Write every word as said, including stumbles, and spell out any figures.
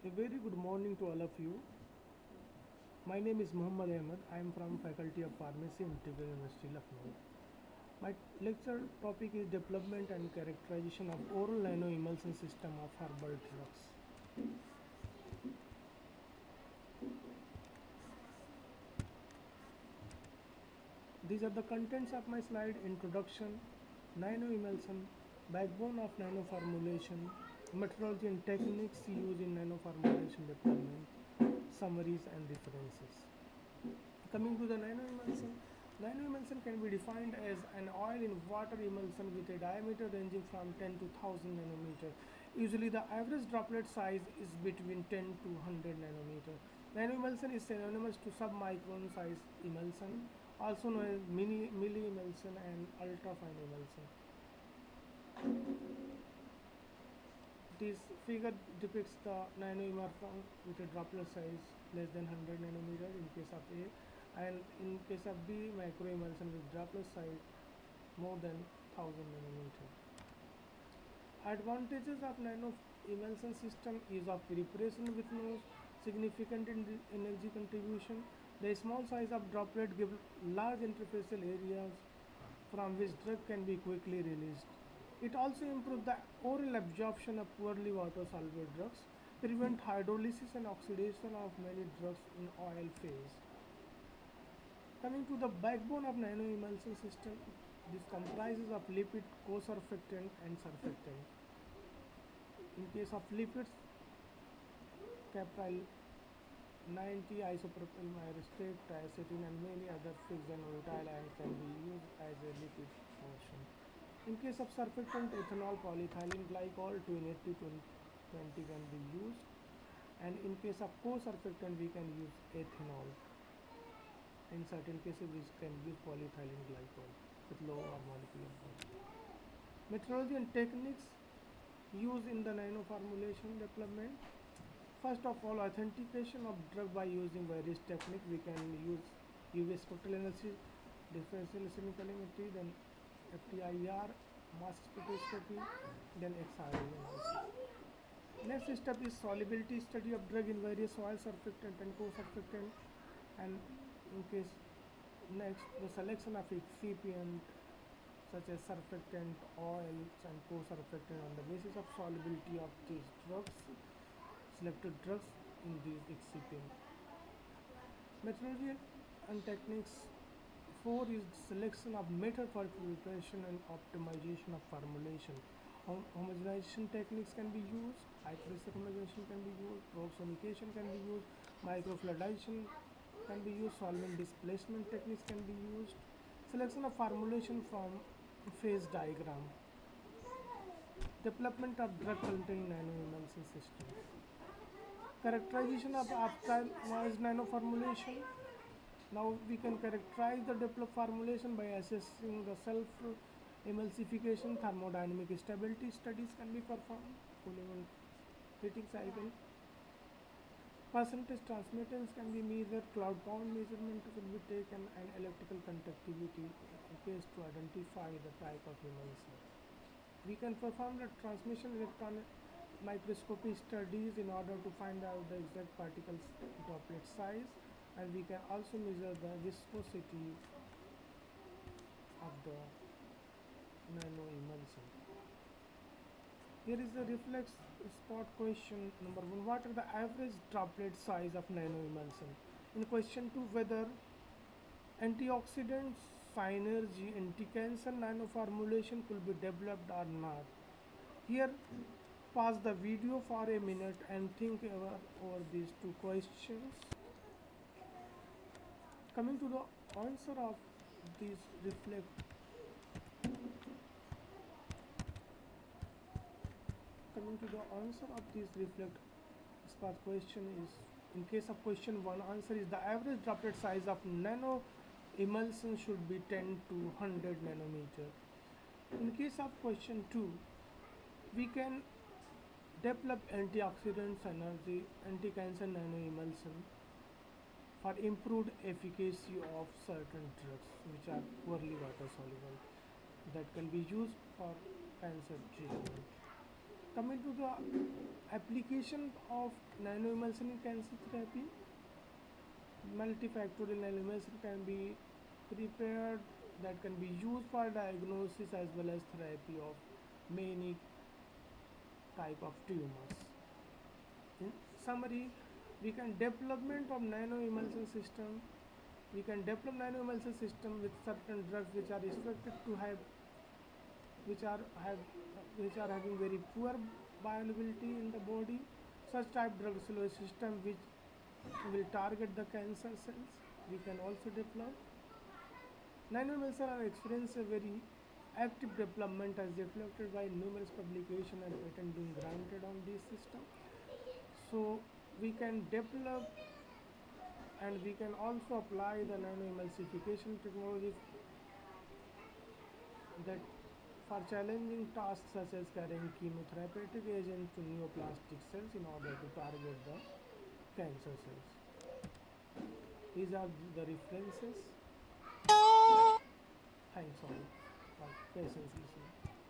A very good morning to all of you. My name is Muhammad Ahmed. I am from Faculty of Pharmacy, Integral University, Lucknow. My lecture topic is development and characterization of oral nanoemulsion system of herbal drugs. These are the contents of my slide: introduction, nanoemulsion, backbone of nanoformulation, methodology and techniques used in nanoformulation development, summaries and references. Coming to the nanoemulsion, nanoemulsion can be defined as an oil in water emulsion with a diameter ranging from ten to one thousand nanometer. Usually the average droplet size is between ten to one hundred nanometer. Nanoemulsion is synonymous to submicron size emulsion, also known as mini milli-emulsion and ultrafine emulsion. This figure depicts the nanoemulsion with a droplet size less than one hundred nanometer in case of A, and in case of B, microemulsion with droplet size more than one thousand nanometer. Advantages of nanoemulsion system: ease of preparation with no significant energy contribution. The small size of droplet gives large interfacial areas from which drug can be quickly released. It also improves the oral absorption of poorly water-soluble drugs, prevent hydrolysis and oxidation of many drugs in oil phase. Coming to the backbone of nanoemulsion system, this comprises of lipid, co-surfactant and surfactant. In case of lipids, capryl ninety, isopropyl myristate, triacetin and many other fixed and volatile ions can be used as a lipid portion. In case of surfactant, ethanol, polyethylene glycol, two eighty twenty can be used, and in case of co-surfactant we can use ethanol. In certain cases we can use polyethylene glycol with lower molecular weight. Methodology and techniques used in the nanoformulation development. First of all, authentication of drug by using various techniques. We can use U V spectral analysis, differential chemicality, then F T I R, mass spectroscopy, then X R A analysis. Next step is solubility study of drug in various oil, surfactant and co-surfactant, and in case next the selection of excipient such as surfactant, oils and co-surfactant on the basis of solubility of these drugs, selected drugs in these excipient. Methodology and techniques. Four is selection of method for preparation and optimization of formulation. Hom homogenization techniques can be used, high pressure homogenization can be used, probe sonication can be used, microfluidization can be used, solvent displacement techniques can be used. Selection of formulation from phase diagram. Development of drug containing nanoemulsion system. Characterization of optimized nanoformulation. Now we can characterize the developed formulation by assessing the self-emulsification, thermodynamic stability studies can be performed, cooling and heating cycle. Percentage transmittance can be measured, cloud count measurement will be taken, and electrical conductivity in case to identify the type of emulsion. We can perform the transmission electron microscopy studies in order to find out the exact particles droplet size, and we can also measure the viscosity of the nanoemulsion. Here is the reflex spot question number one. What are the average droplet size of nanoemulsion? In question two, whether antioxidant synergy anti-cancer nanoformulation could be developed or not. Here, pause the video for a minute and think over, over these two questions. Coming to the answer of these reflect coming to the answer of this reflect spot question is, in case of question one, answer is the average droplet size of nano emulsion should be ten to one hundred nanometer. In case of question two, we can develop antioxidant synergy anti-cancer nanoemulsion for improved efficacy of certain drugs which are poorly water soluble that can be used for cancer treatment. Coming to the application of nanoemulsion in cancer therapy, multifactorial nanoemulsion can be prepared that can be used for diagnosis as well as therapy of many type of tumors. In summary, we can development of nanoemulsion system. We can develop nanoemulsion system with certain drugs which are expected to have, which are have, which are having very poor bioavailability in the body. Such type drug solution system which will target the cancer cells. We can also develop. Nanoemulsion are experiencing a very active development as reflected by numerous publications and patent being granted on this system. So we can develop and we can also apply the nanoemulsification technology that for challenging tasks such as carrying chemotherapeutic agent to neoplastic cells in order to target the cancer cells. These are the references. Thanks all for patience listening.